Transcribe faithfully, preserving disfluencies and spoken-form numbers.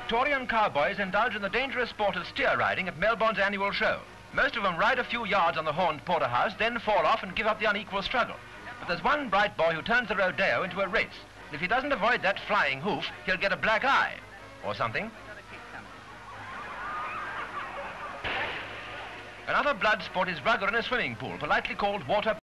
Victorian cowboys indulge in the dangerous sport of steer riding at Melbourne's annual show. Most of them ride a few yards on the horned porterhouse, then fall off and give up the unequal struggle. But there's one bright boy who turns the rodeo into a race. If he doesn't avoid that flying hoof, he'll get a black eye. Or something. Another blood sport is rugger in a swimming pool, politely called water